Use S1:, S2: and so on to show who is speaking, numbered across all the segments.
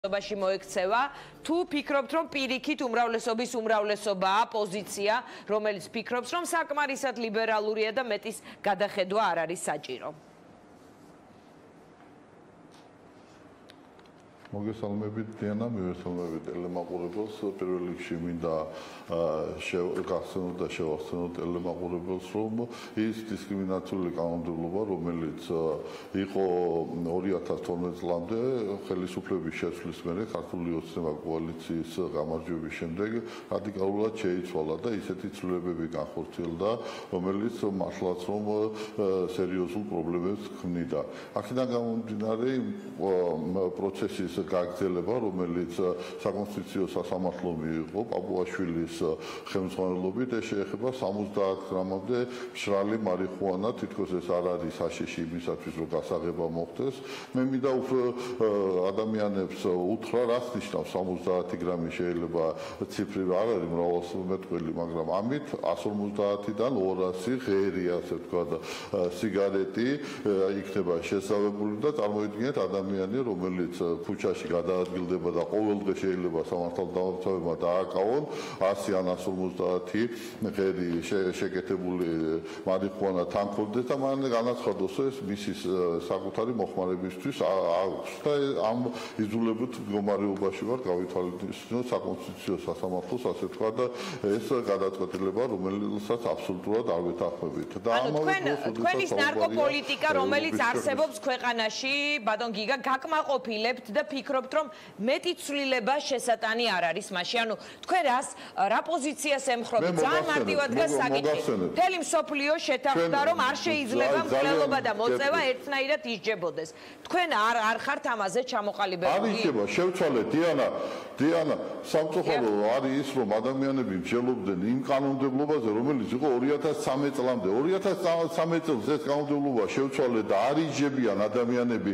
S1: ბაში მოექცევა თუ ფიქრობთ რომ პირიქით უმრავლესობის უმრავლესობაა პოზიცია რომელიც ფიქრობს რომ საკმარისად ლიბერალურია და მეტის გადახედვა არ არის საჭირო
S2: მოგესალმებით დიანა, მივესალმებით ტელემაყურებელს. პირველ რიგში მინდა გახსენოთ და შევახსენოთ ტელემაყურებელს, რომ ის დისკრიმინაციული კანონმდებლობა, რომელიც იყო 2012 წლამდე ხელისუფლების შეცვლის მერე ქართული ოცნება კოალიციის გამარჯვების შემდეგ რადიკალურად შეიცვალა და ისეთი ცვლილებები განხორციელდა, რომელიც მართლაც რომ სერიოზულ პრობლემებს ქმნიდა. აქედან გამომდინარე პროცესის გაგრძელება, რომელიც საკონსტიტუციო სასამართლომ მიიღო პაპუაშვილის ხელმძღვანელობით, ეს შეეხება 70 გრამამდე მშრალი მარიხუანა, თითქოს ეს არ არის საშიში იმისათვის, რომ გასაღება მოხდეს. მე მინდა უფრო ადამიანებს უთხრა, რაც ნიშნავს 70 გრამი შეიძლება ციფრი არ არის მრავალმეტყველი, მაგრამ ამით 150-დან 200 ღერი, ასე ვთქვათ, სიგარეტი იქნება შესავებული და წარმოიდგინეთ ადამიანი, რომელიც ქუჩაში გადაადგილდება და ყოველდღე შეიძლება სამართალდამცავებმა დააკავონ 100 ან 150 ღერი შეკეთებული მარიხუანა თანხმობდეს და მან განაცხადოს, ეს მისი საკუთარი მოხმარებისთვის აქვს და ამ იძულებულ მდგომარეობაში ვარ გავითვალისწინოთ საკონსტიტუციო სასამართლოს, ასე ვთქვათ, და ეს გადაწყვეტილება, რომელსაც აბსოლუტურად არ ვეთანხმებით. და ამავე დროს
S1: თქვენის ნარკოპოლიტიკა, რომელიც არსებობს ქვეყანაში, ბატონ გიგა, გაკმაყოფილებთ და ფიქრობთ, რომ მეტი ცვლილება შესატანი არ არის მასში. ანუ თქვენ რა პოზიციას ემხრობთ? ძალიან მარტივად დგას საკითხი. მთელი მსოფლიო შეთანხმდა, რომ არ შეიძლება მკვლელობა და მოწევა ერთნაირად ისჯებოდეს. თქვენ არ ხართ ამაზე ჩამოყალიბებული?
S2: არ ისჯება, შევცვალეთ, დიანა, სამწუხარო არის ის, რომ ადამიანები მსჯელობდნენ იმ კანონმდებლობაზე, რომელიც იყო 2013 წლამდე. 2013 წელს ეს კანონმდებლობა შევცვალეთ და არ ისჯებიან ადამიანები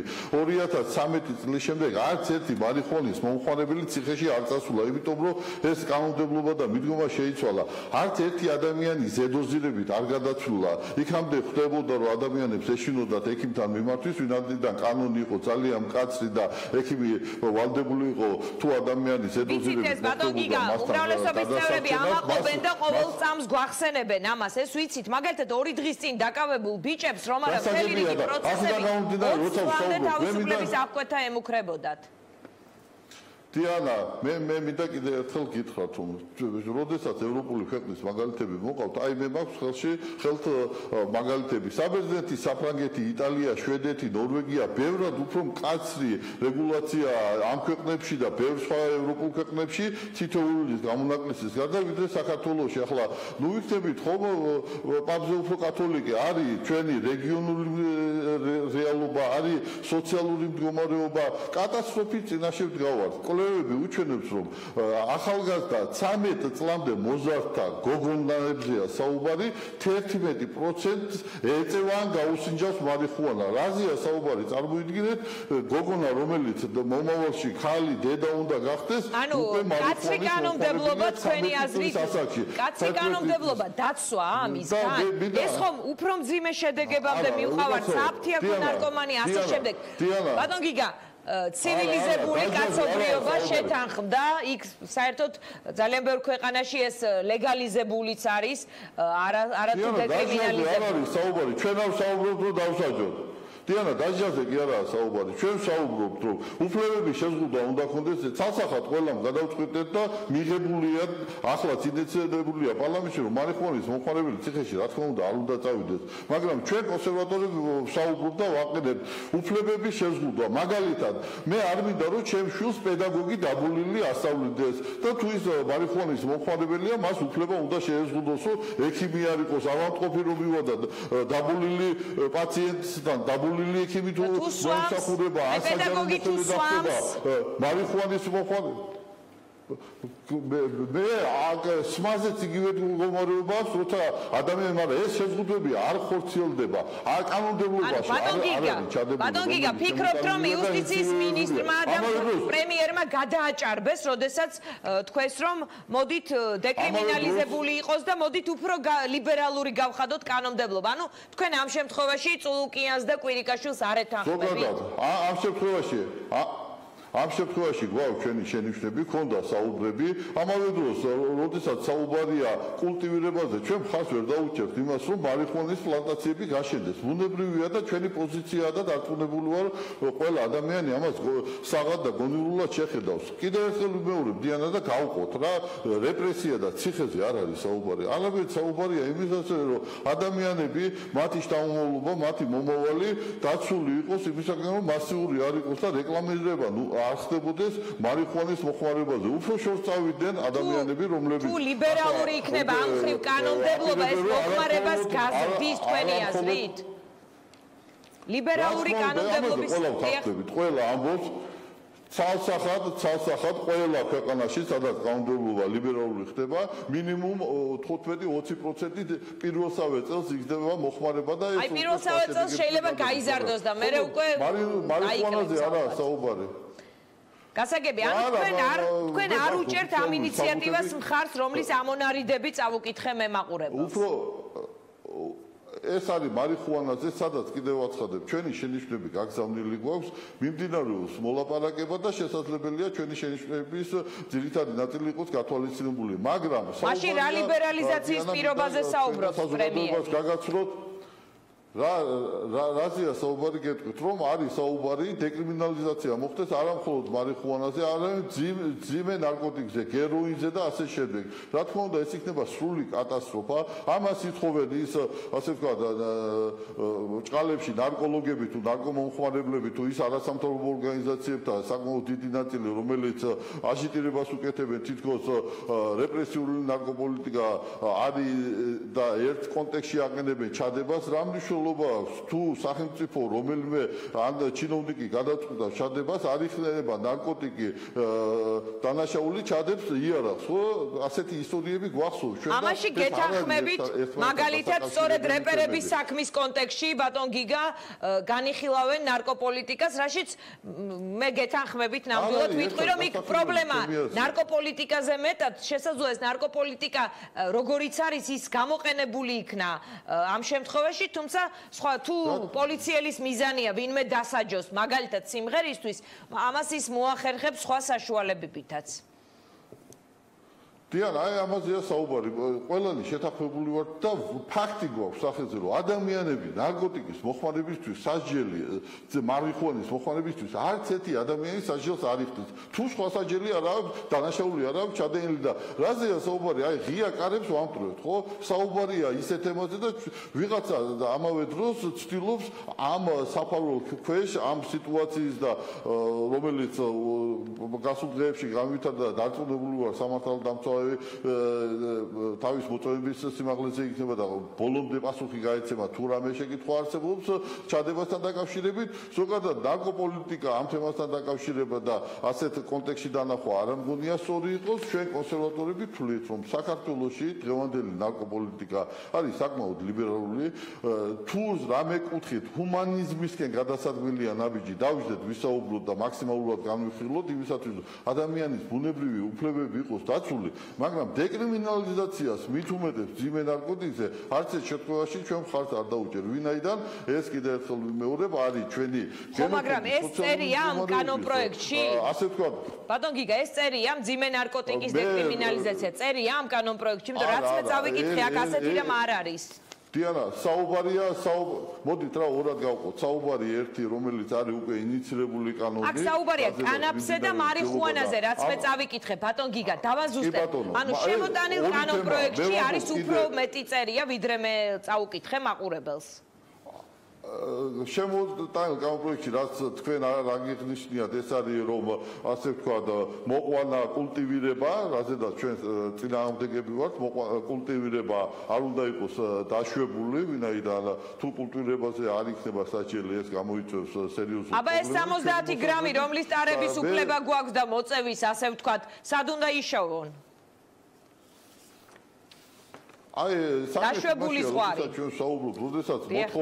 S2: 2013 წლის შემდეგ არც ერთი მარიხუანის მომხმარებელი ციხეში არ წასულა, იმიტომ რომ ეს კანონმდებლობა და მიდგომა შეიცვალა. არც ერთი ადამიანი ზედოზირებით არ გადაცვლა. იქამდე ხდებოდა, რომ ადამიანებს ეშინოდათ ექიმთან მიმართვის, ვინაიდან კანონი იყო ძალიან მკაცრი და ექიმი ვალდებული იყო თუ ადამიანი ზედოზირებით
S1: ბატონ გიგა, უმრავლესობის წევრები ამაყობენ და ყოველ წამს გვახსენებენ ამას, ეს ვიცით, მაგალითად 2 დღის წინ დაკავებულ ბიჭებს, რომ არა მთელი რიგი პროცესები თავისუფლების აღკვეთა ემუქრებოდათ.
S2: დიანა, მე მინდა კიდევ ერთხელ გითხრათ, რომ როდესაც ევროპული ქვეყნის მაგალითები მოყავთ, აი მე მაქვს ხელთ მაგალითები. საბერძნეთი, საფრანგეთი, იტალია, შვედეთი, ნორვეგია, ბევრად უფრო მკაცრი რეგულაცია ამ ქვეყნებში და ბევრ სხვა ევროპულ ქვეყნებში თითოეულის გამონაკლისის გარდა, ვიდრე საქართველოში. ახლა ნუ ვიქნებით ხომ პაპზე უფრო კათოლიკე არის ჩვენი რეგიონული რეალობა, არის სოციალური მდგომარეობა, კატასტროფის წინაშე ვდგავართ. კვლევები უჩვენებს, რომ ახალგაზრდა 13 წლამდე მოზარდთა გოგონებზეა საუბარი, 11% ეწევა ან გაუსინჯავს მარიხუანა. რაზეა საუბარი? წარმოიდგინეთ, გოგონა, რომელიც მომავალში ხალი, დედა უნდა გახდეს,
S1: უკვე კაცრი კანონმდებლობა თქვენი აზრით, კაცრი კანონმდებლობა დაცვა ამისგან? ეს ხომ უფრო მძიმე შედეგებამდე მივყავართ, საფრთხე ნარკომანია, ასე შემდეგ. ბატონ გიგა, ცივილიზებული კაცობრიობა შეთანხმდა, იქ საერთოდ ძალიან ბევრ ქვეყანაში ეს ლეგალიზებულიც არის, არათუ დეკრიმინალიზებული.
S2: არ არის საუბარი, ჩვენ არ საუბრობთ, რომ დავსაჯოთ. დიანა, დაჟანზე კი არაა საუბარი. ჩვენ საუბრობთ, რომ უფლებების შეზღუდვა უნდა ქონდეს, ცალსახად ყველამ გადავწყვეტეთ და მიღებულია, ახლაც ინიციირებულია პარლამენტში, რომ მარიხუანის მომხმარებელი ციხეში რა თქმა უნდა არ უნდა წავიდეს. მაგრამ ჩვენ კონსერვატორები საუბრობთ და ვაყენებთ უფლებების შეზღუდვა. მაგალითად, მე არ მინდა, რომ ჩემს შვილს პედაგოგი დაბოლილი ასწავლიდეს და თუ ის მარიხუანის მომხმარებელია, მას უფლება უნდა შეეზღუდოს, რომ ექიმი არ იყოს, ავადმყოფი რომ მივადა დაბოლილი პაციენტთან, დაბოლილი ექიმი თუ მომსახურება,
S1: პედაგოგი თუ სვამს,
S2: მარიხუანის მომხმარებელი მე სმაზეც იგივე მდგომარეობას, როცა ადამიანი, მაგრამ ეს შეზღუდვები არ ხორციელდება, არ კანონმდებლობაში არ არის ჩადებული.
S1: ბატონ გიგა, ფიქრობთ, რომ იუსტიციის მინისტრმა და პრემიერმა გადააჭარბეს, როდესაც თქვეს, რომ მოდით დეკრიმინალიზებული იყოს და მოდით უფრო ლიბერალური გავხადოთ კანონმდებლობა. ანუ თქვენ ამ შემთხვევაში წულუკიანს და კვირიკაშვილს არ ეთანხმებით?
S2: ზოგადად, ამ შემთხვევაში ამ შემთხვევაში გვაქვს ჩვენი შენიშვნები, ქონდა საუბრები, ამავე დროს, როდესაც საუბარია კულტივირებაზე, ჩვენ მხარს ვერ დაუჭერთ იმას, რომ მარიხუანის პლანტაციები გაშენდეს. ბუნებრივია და ჩვენი პოზიციაა და დარწმუნებული ვარ, ყველა ადამიანი ამას საღად და გონივრულად შეხედავს. კიდევ ერთხელ ვიმეორებ, დიანა და გავყოთ რა, რეპრესია და ციხეზე არ არის საუბარი. არამედ საუბარია იმისაზე, რომ ადამიანები, მათი შთამომავლობა, მათი მომავალი დაცული იყოს იმისაგან, რომ მასიური არ იყოს და რეკლამირება, არ ხდებოდეს მარიხუანის მოხმარებაზე. უფრო შორს წავიდნენ ადამიანები, რომლებიც
S1: თუ ლიბერალური იქნება ამ ხრივ კანონმდებლობა, ეს მოხმარებას გაზრდის თქვენი აზრით? ლიბერალური კანონმდებლობის
S2: ყველა ამბობს ცალსახად ყველა ქვეყანაში, სადაც კანონმდებლობა ლიბერალური ხდება, მინიმუმ 15-20% პირველსავე წელს იგრძნება მოხმარება და ეს
S1: პირველსავე წელს შეიძლება გაიზარდოს და მე უკვე
S2: მარიხუანაზე არაა საუბარი.
S1: გასაგები, ანუ თქვენ არ უჭერთ ამ ინიციატივას მხარს, რომლის ამონარიდები წავუკითხე მემაყურებელს.
S2: ეს არის მარიხუანაზე, სადაც კიდევ აცხადებ, ჩვენი შენიშვნები გაგზავნილი გვაქვს, მიმდინარეობს მოლაპარაკება და შესაძლებელია ჩვენი შენიშვნების ძირითადი ნაწილი იყოს გათვალისწინებული, მაგრამ
S1: მაშინ რა ლიბერალიზაციის პირობაზე საუბრობს პრემიერი?
S2: გაგაცნოთ რაზეა საუბარი გეტყვით, რომ არის საუბარი დეკრიმინალიზაცია მოხდეს არა მხოლოდ მარიხუანაზე, არამედ ძიმე ნარკოტიკზე, ჰეროინზე და ასე შემდეგ. რა თქმა უნდა, ეს იქნება სრული კატასტროფა. ამას ითხოვენ ის, ასე ვთქვათ, ჭყალებში ნარკოლოგები თუ ნარკომომხმარებლები თუ ის არასამთავრობო ორგანიზაციებთა საკმაოდ დიდი ნაწილი, რომელიც აჟიტირებას უკეთებენ, თითქოს რეპრესიული ნარკოპოლიტიკა არის და ერთ კონტექსტში აყენებენ ჩადებას, რა მნიშვნელობა თუ სახელმწიფო რომელიმე ან ჩინოვნიკი გადაწყვეტს ჩადებას, არ იხსნება ნარკოტიკი დანაშაული ჩადებს იარაღს, ხო? ასეთი ისტორიები გვახსოვს ჩვენ.
S1: ამაში გეთანხმებით, მაგალითად, სწორედ რეპერების საქმის კონტექსტში ბატონ გიგა განიხილავენ ნარკოპოლიტიკას, რაშიც მე გეთანხმებით ნამდვილად ვიტყვი, რომ იქ პრობლემა ნარკოპოლიტიკაზე მეტად შესაძლოა ეს ნარკოპოლიტიკა როგორიც არის ის გამოყენებული იქნა ამ შემთხვევაში, თუმცა სხვა თუ პოლიციელის მიზანია ვინმე დასაჯოს მაგალითად სიმღერისთვის, ამას ის მოახერხებს სხვა საშუალებებითაც.
S2: დიანა, აი ამაზეა საუბარი. ყველანი შეთანხმებული ვართ და ფაქტი გვაქვს სახეზე, რომ ადამიანები ნარკოტიკის მოხმარებისთვის სასჯელი, მარიხუანის მოხმარებისთვის არც ერთი ადამიანი სასჯელს არ იხდის. თუ სხვა სასჯელი არ აქვს, დანაშაული არ აქვს ჩადენილი და რაზეა საუბარი? აი ღია კარებს ვამტვრევთ, ხო? საუბარია ისეთ თემაზე და ვიღაცა ამავე დროს ცდილობს ამ საფარულ ქვეშ, ამ სიტუაციის და რომელიც გასულ დღეებში განვითარდა და დარწმუნებული ვარ სამართალდამცავი თავის მოწვევების სიმაღლეზე იქნება და ბოლომდე პასუხი გაეცემა თუ რამე შეკითხვა არსებობს ჩადებასთან დაკავშირებით, ზოგადად ნარკოპოლიტიკა ამ თემასთან დაკავშირება და ასეთ კონტექსტში დანახვა არ მგონია სწორი იყოს. ჩვენ კონსერვატორები თვლით, რომ საქართველოში დღევანდელი ნარკოპოლიტიკა არის საკმაოდ ლიბერალური, თუ რამე კუთხით ჰუმანიზმისკენ გადასადგმელია ნაბიჯი, დავიждეთ ვისაუბროთ და მაქსიმალურად განვიხილოთ იმისათვის, რომ ადამიანის ბუნებრივი უფლებები იყოს დაცული. მაგრამ დეკრიმინალიზაციას მით უმეტებს ძიმე ნარკოტიკზე არც ერთ შემთხვევაში ჩვენ მხარს არ დაუჭერ. ვინაიდან ეს კიდევ ერთხელ ვიმეორებ, არის ჩვენი
S1: მაგრამ ეს წერია ამ კანონპროექტში?
S2: ასე ვთქვათ.
S1: ბატონ გიგა, ეს წერია ამ ძიმე ნარკოტიკის დეკრიმინალიზაცია, წერია ამ კანონპროექტში, იმიტომ რომ რაც მე წავიკითხე, აქ ასეთი რამ არ არის.
S2: დიანა, საუბარია, მოდით რა ორად გავყოთ. საუბარი ერთი, რომელიც არის უკვე ინიცირებული კანონი.
S1: აქ საუბარია კანაფზე და მარიხუანაზე, რაც მე წავიკითხე, ბატონ გიგა, დავაზუსტებ. ანუ შემოტანილ კანონპროექტში არის უფრო მეტი წერია, ვიდრე მე წავუკითხე მაყურებელს.
S2: შემოტანილ კანონპროექტში რაც თქვენ არ აღნიშნიათ, ეს არის რომ ასე ვთქვათ მოყვანა კულტივირება, რაზედაც ჩვენ წინააღმდეგები ვართ, კულტივირება არ უნდა იყოს დაშვებული, ვინაიდან თუ კულტივირებაზე არ იქნება სასჯელი, ეს გამოიწვევს სერიოზულ პრობლემას.
S1: აბა ეს 70 გრამი, რომლის ტარების უფლება გვაქვს და მოწევის, ასე ვთქვათ, სად უნდა იშოვონ?
S2: აი
S1: დაშვებული ზღვარი
S2: ჩვენ საუბრობთ, როდესაც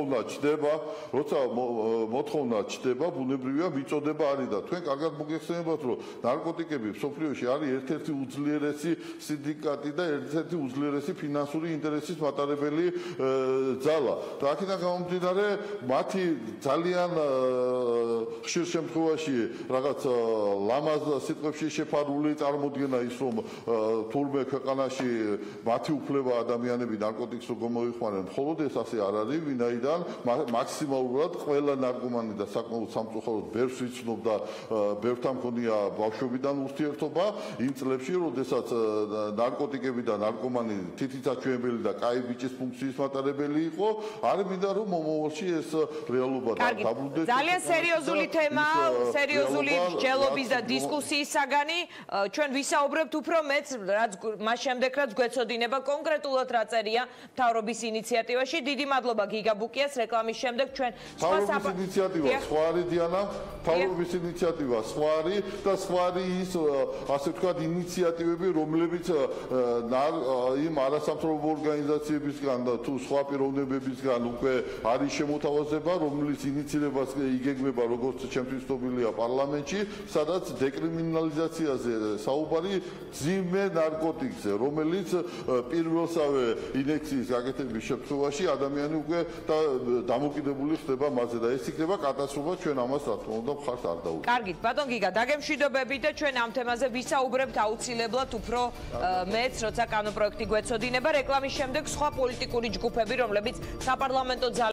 S2: მოთხოვნა ჩდება, ბუნებრივია მიწოდება არის და თქვენ კარგად მოგეხსენებათ, რომ ნარკოტიკები მსოფლიოში არის ერთ-ერთი უძლიერესი სინდიკატი და ერთ-ერთი უძლიერესი ფინანსური ინტერესის მატარებელი ძალა. და აქედან გამომდინარე, მათი ძალიან ხშირ შემთხვევაში რაღაც ლამაზ სიტყვებში შეფარული წარმოდგენა ის, რომ თურმე ქვეყანაში მათი უფლება ადამიანები ნარკოტიკს როგორ მოიხმარენ, მხოლოდ ეს ასე არ არის, ვინაიდან მაქსიმალურად ყველა ნარკომანი და საკმაოდ სამწუხაროდ ბევრს ვიცნობ და ბევრთან მქონია ბავშვობიდან ურთიერთობა იმ წლებში, როდესაც ნარკოტიკები და ნარკომანი თითითაჩვენებელი და კაი ბიჭის ფუნქციის მატარებელი იყო, არ მინდა რომ მომავალში ეს რეალობა დაბრუნდეს.
S1: ძალიან სერიოზული თემაა, სერიოზული მსჯელობის და დისკუსიის საგანი. ჩვენ ვისაუბრებთ უფრო მეც მას შემდეგ რაც გვეცოდინება კონკრეტულად რა წერია მთავრობის ინიციატივაში. დიდი მადლობა გიგა ბუკიას. რეკლამის შემდეგ ჩვენ
S2: მთავრობის ინიციატივა სხვა არის დიანა, მთავრობის ინიციატივა სხვა არის და სხვა არის ის ასე ვთქვათ ინიციატივები, რომლებიც იმ არასამთავრობო ორგანიზაციებისგან და თუ სხვა პიროვნებებისგან უკვე არის შემოთავაზება, რომლის ინიციირებას იგეგმება როგორც ჩემთვის ცნობილია პარლამენტში, სადაც დეკრიმინალიზაციაზე საუბარი ძიმე ნარკოტიკზე, რომელიც პირველსავე ინექციის გაკეთების შემთხვევაში ადამიანი უკვე დამოკიდებული ხდება მასზე და ეს იქნება კატასტროფა. ჩვენ ამას რა თქმა უნდა მხარს არ დავუჭერთ.
S1: კარგით, ბატონ გიგა, დაგემშვიდობებით და ჩვენ ამ თემაზე ვისაუბრებთ აუცილებლად უფრო მეც, როცა კანონპროექტი გვეცოდინება. რეკლამის შემდეგ სხვა პოლიტიკური ჯგუფები, რომლებიც საპარლამენტო